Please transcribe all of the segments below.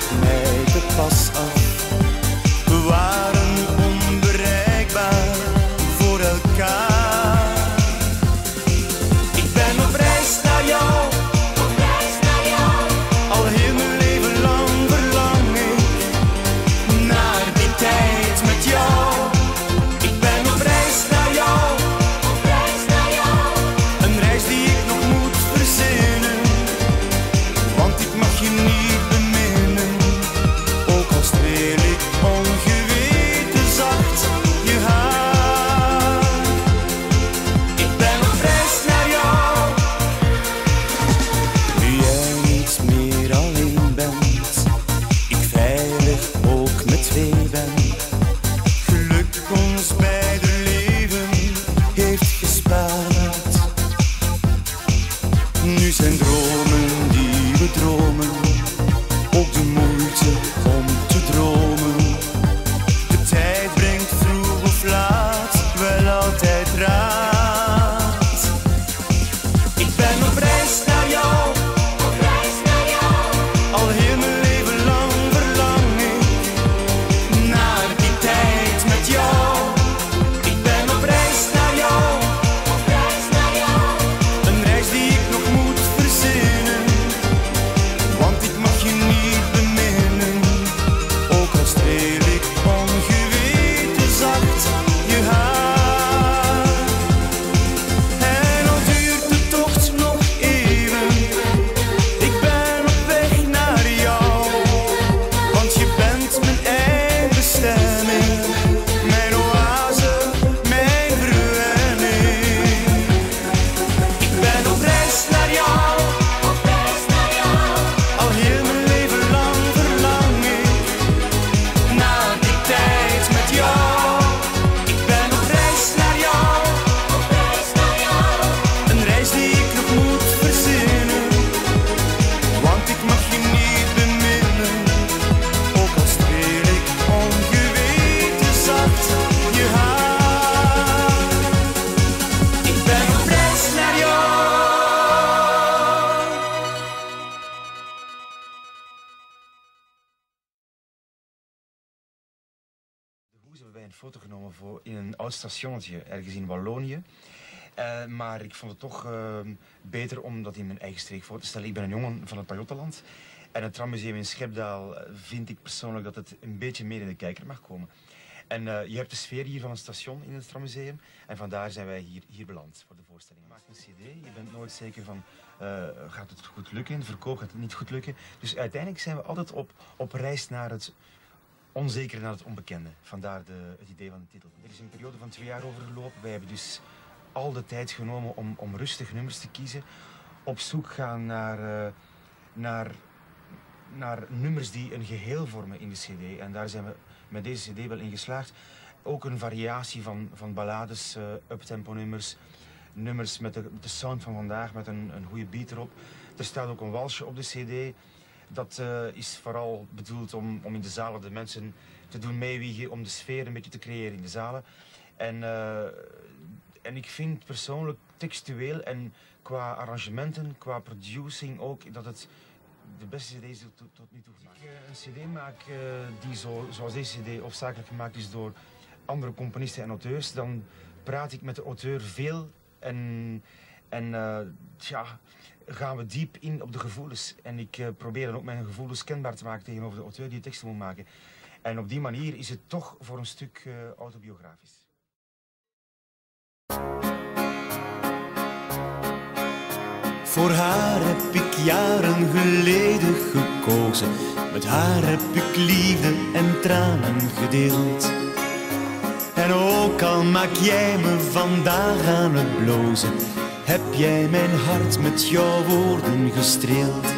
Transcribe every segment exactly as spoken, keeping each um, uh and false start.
vroeg mij de pas af. We waren onbereikbaar voor elkaar. Ik ben op reis naar jou, op reis naar jou. al heel mijn leven lang verlang ik naar die tijd met jou. Ik ben op reis naar jou, Op reis naar jou. een reis die ik nog moet verzinnen, want ik mag je niet beminnen, ook al streel ik ongeweten zacht je haar. Ik ben op reis naar jou, nu jij niet meer alleen bent, ik veilig ook met twee ben. Geluk ons beider leven heeft gespaard. Nu zijn dromen die we dromen ook de moeite om te dromen. De tijd brengt vroeg of laat wel altijd raad. Ik ben op reis naar jou, Op reis naar jou. al heel mijn leven lang verlang ik naar die tijd met jou. Ik ben op reis naar jou, Op reis naar jou. een reis die ik nog moet verzinnen, want ik mag je niet beminnen, ook al streel ik ongeweten zacht je haar. En al duurt de tocht nog even, ik ben op weg naar jou, want je bent mijn eindbestemming, mijn oase, mijn verwenning. Ik ben op reis naar jou, Op reis naar jou. al heel mijn leven lang verlang ik naar die tijd met jou. Ik ben op reis naar jou, Op reis naar jou. een reis die ik nog moet verzinnen, want ik mag je niet beminnen, ook al streel ik ongeweten zacht je haar. Ik ben op reis naar jou. De Hoes hebben wij een foto genomen voor in een oud stationnetje ergens in Wallonië. Eh, maar ik vond het toch eh, beter om dat in mijn eigen streek voor te stellen. Ik ben een jongen van het Pajottenland. En het Trammuseum in Schepdaal eh, vind ik persoonlijk dat het een beetje meer in de kijker mag komen. En eh, je hebt de sfeer hier van een station in het Trammuseum. En vandaar zijn wij hier, hier beland voor de voorstelling. Je maakt een cd, je bent nooit zeker van eh, gaat het goed lukken, in de verkoop gaat het niet goed lukken. Dus uiteindelijk zijn we altijd op, op reis naar het onzeker, naar het onbekende. Vandaar de, het idee van de titel. Er is een periode van twee jaar overgelopen. Wij hebben dus al de tijd genomen om, om rustig nummers te kiezen. Op zoek gaan naar, uh, naar, naar nummers die een geheel vormen in de cd. En daar zijn we met deze cd wel in geslaagd. Ook een variatie van, van ballades, uh, uptempo nummers. Nummers met de, met de sound van vandaag, met een, een goede beat erop. Er staat ook een walsje op de cd. Dat uh, is vooral bedoeld om, om in de zalen de mensen te doen meewiegen, om de sfeer een beetje te creëren in de zalen. En, uh, en ik vind persoonlijk textueel en qua arrangementen, qua producing ook, dat het de beste cd is tot, tot nu toe gemaakt. Als ik uh, een cd maak uh, die zo, zoals deze cd hoofdzakelijk gemaakt is door andere componisten en auteurs, dan praat ik met de auteur veel en, en uh, tja, gaan we diep in op de gevoelens. En ik uh, probeer dan ook mijn gevoelens kenbaar te maken tegenover de auteur die de teksten moet maken. En op die manier is het toch voor een stuk uh, autobiografisch. Voor haar heb ik jaren geleden gekozen. Met haar heb ik liefde en tranen gedeeld. En ook al maak jij me vandaag aan het blozen, heb jij mijn hart met jouw woorden gestreeld.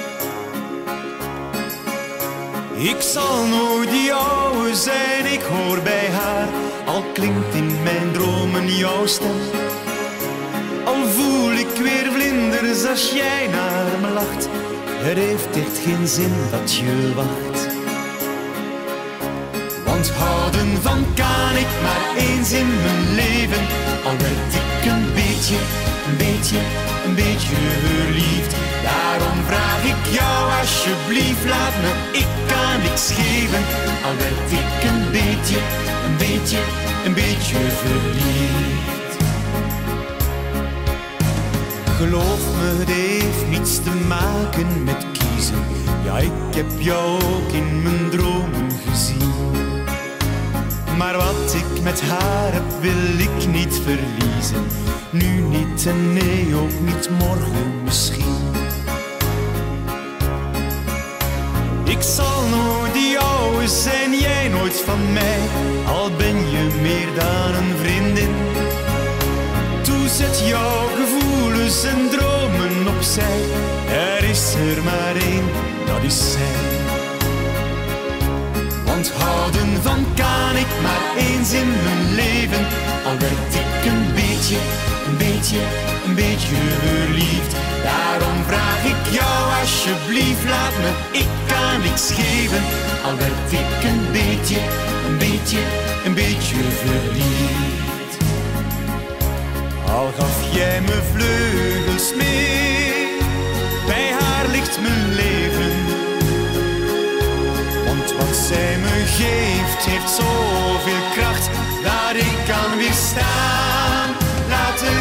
Ik zal nooit die oude zijn, ik hoor bij haar, al klinkt in mijn dromen jouw stem. Al voel ik weer vlinders als jij naar me lacht, het heeft echt geen zin dat je wacht. Want houden van kan ik maar eens in mijn leven, al werd ik een beetje beetje, een beetje, een beetje verliefd. Daarom vraag ik jou alsjeblieft, laat me, ik kan niks geven. Al werd ik een beetje, een beetje, een beetje verliefd. Geloof me, het heeft niets te maken met kiezen. Ja, ik heb jou ook in mijn dromen gezien. Maar wat ik met haar heb, wil ik niet verliezen. Nu niet en nee, ook niet morgen misschien. Ik zal nooit die jouwe zijn, jij nooit van mij. Al ben je meer dan een vriendin. Toe zet jouw gevoelens en dromen opzij. Er is er maar één, dat is zij. Want houden van kan ik maar eens in mijn leven. Al werd ik een beetje, een beetje, een beetje verliefd. Daarom vraag ik jou alsjeblieft, laat me, ik kan niks geven. Al werd ik een beetje, een beetje, een beetje verliefd. Al gaf jij me vleugels mee, bij haar ligt mijn leven. Want wat zij me geeft, heeft zoveel kracht, dat ik kan weerstaan, laten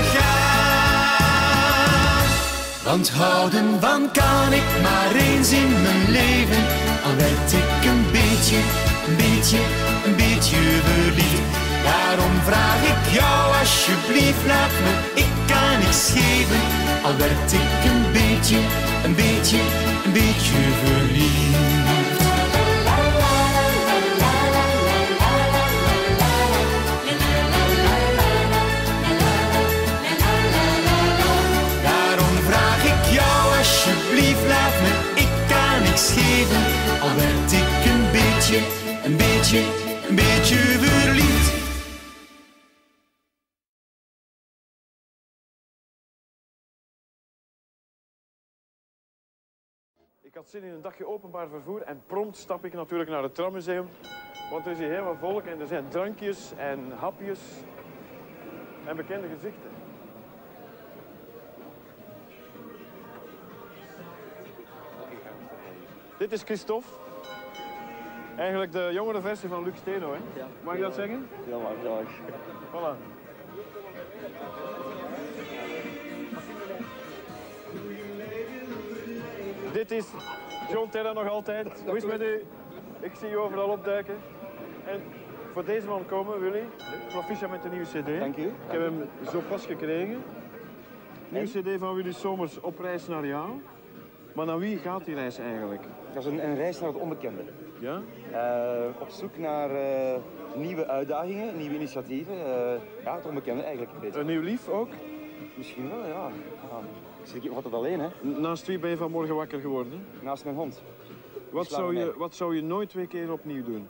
gaan. Want houden van kan ik maar eens in mijn leven. Al werd ik een beetje, een beetje, een beetje verliefd. Daarom vraag ik jou alsjeblieft, laat me, ik kan niks geven. Al werd ik een beetje, een beetje, een beetje verliefd. Daarom vraag ik jou alsjeblieft, laat me, ik kan niks geven. Al werd ik een beetje, een beetje, een beetje verliefd. Ik had zin in een dagje openbaar vervoer en prompt stap ik natuurlijk naar het trammuseum. Want er is hier heel wat volk en er zijn drankjes en hapjes en bekende gezichten. Dit is Christophe. Eigenlijk de jongere versie van Luc Steno, hè? Ja. Mag je dat zeggen? Ja, maar graag. Voilà. Dit is John Terra nog altijd. Hoe is het met u? Ik zie u overal opduiken. En voor deze man komen, Willy. Proficiat met de nieuwe cd. Dank u. Ik heb hem zo pas gekregen. Nieuwe cd van Willy Somers, Op reis naar jou. Maar naar wie gaat die reis eigenlijk? Dat is een, een reis naar het onbekende. Ja? Uh, op zoek naar uh, nieuwe uitdagingen, nieuwe initiatieven. Uh, ja, het onbekende eigenlijk een beetje. Een nieuw lief ook? Misschien wel, ja. ja. Ik zeg, ik word het alleen, hè. Naast wie ben je vanmorgen wakker geworden? Naast mijn hond. Wat slaat zou, me je, mee. wat zou je nooit twee keer opnieuw doen?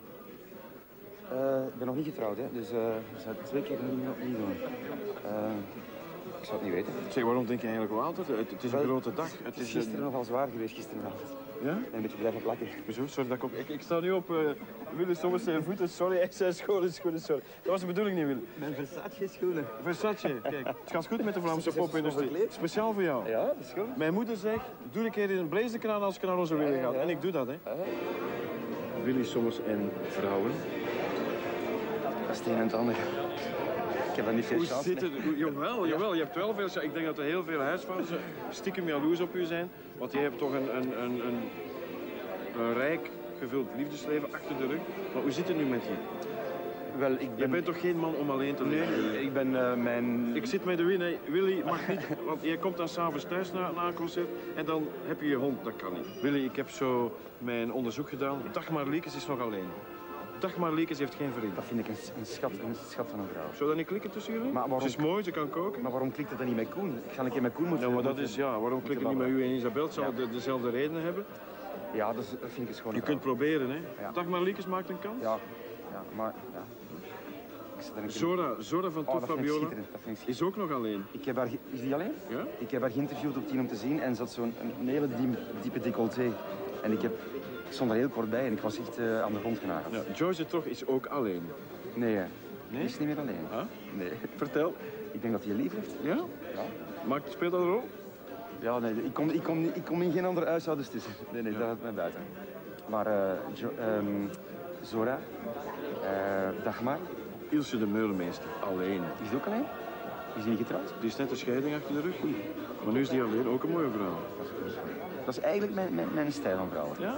Uh, ik ben nog niet getrouwd, hè. Dus uh, ik zou het twee keer niet opnieuw doen. Uh, ik zou het niet weten. Zeg, waarom denk je eigenlijk wel altijd? Het, het is een Wel, grote dag. Het Het is is gisteren een... nogal zwaar geweest, gisteravond. Ja? En een beetje blijven plakken. Zo, sorry dat ik op... Ik, ik sta nu op uh, Willy Sommers zijn voeten. Sorry, echt zijn schoenen, schoenen, sorry. Dat was de bedoeling niet, Willy. Mijn Versace schoenen. Versace, kijk. Het gaat goed met de Vlaamse Is het popindustrie. verkleed? Speciaal voor jou. Ja, dat is goed. Mijn moeder zegt, doe een keer in een blazer aan als ik naar onze Willy ga. En ik doe dat, hè. Uh, Willy Sommers en vrouwen. dat is het een en het ander. Ik heb dat niet veel Hoe chance. zit het? Hoe- Jawel, jawel, je hebt wel veel chance. Ik denk dat er heel veel huisvrouwen stiekem jaloers op u zijn. Want jij hebt toch een, een, een, een, een rijk gevuld liefdesleven achter de rug. Maar hoe zit het nu met je? Wel, ik Je ben... bent toch geen man om alleen te Nee, leven? nee, ik ben uh, mijn... Ik zit met de Willy. Willy mag niet, want jij komt dan s'avonds thuis na, na een concert en dan heb je je hond. Dat kan niet. Willy, ik heb zo mijn onderzoek gedaan. Dagmar Liekes is nog alleen. Dagmar Liekes heeft geen vriend. Dat vind ik een, een, schat, een schat van een vrouw. Zou dat niet klikken tussen jullie? Maar waarom- Ze is mooi, ze kan koken. Maar waarom klikt het dan niet met Koen? Ik ga een keer met Koen moeten... Ja, maar dat moeten- is, ja, waarom klikt het niet met u en Isabel? Het zal Ja. de, dezelfde redenen hebben. Ja, dat, is, dat vind ik een schone Je kunt vrouw. proberen, hè. Ja. Dagmar Liekes maakt een kans. Ja, ja, maar... Ja. Ik zit er een keer... Zora, Zora van Oh, Toef dat vind ik Fabiola schitterend. Dat vind ik is ook nog alleen. Ik heb haar... ge- Is die alleen? Ja? Ik heb haar geïnterviewd op tien om te zien en ze had zo'n een hele diep, diepe decolleté. En ik, heb, ik stond er heel kort bij en ik was echt uh, aan de grond genageld. Ja. Joyce toch is ook alleen. Nee, hè. Nee? Die is niet meer alleen. Huh? Nee. Vertel. Ik denk dat hij je lief heeft. Ja? Ja. Maakt, speelt dat een rol? Ja, nee, ik kom, ik kom, ik kom in geen andere huishoudens tussen. Nee, nee, Ja. dat gaat mij buiten. Maar uh, jo, um, Zora, uh, Dagmar, Ilse de Meulemeester, alleen. is die ook alleen? Is die niet getrouwd? Die is net een scheiding achter de rug. Maar nu is die alleen, ook een mooie vrouw. Dat is, dat is eigenlijk mijn, mijn, mijn stijl van vrouwen. Ja?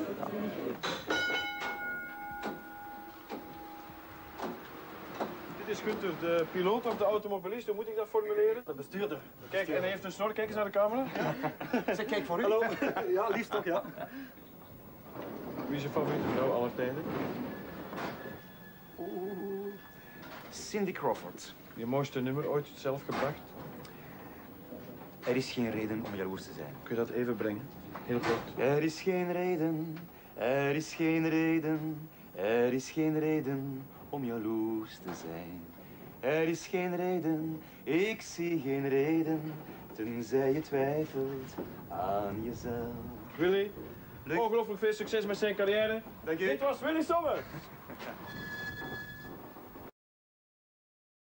Dit is Gunther, de piloot of de automobilist, hoe moet ik dat formuleren? De bestuurder. Kijk, en hij heeft een snor, kijk eens naar de camera. Zeg, kijk voor u. Hallo. Ja, liefst toch, ja. Wie is je favoriete vrouw aller tijden? Cindy Crawford. Je mooiste nummer ooit zelf gebracht? Er is geen reden om jaloers te zijn. Kun je dat even brengen? Heel kort. Er is geen reden, er is geen reden, er is geen reden om jaloers te zijn. Er is geen reden, ik zie geen reden, tenzij je twijfelt aan jezelf. Willy, Leuk. ongelooflijk veel succes met zijn carrière. Dank je. Dit was Willy Sommer.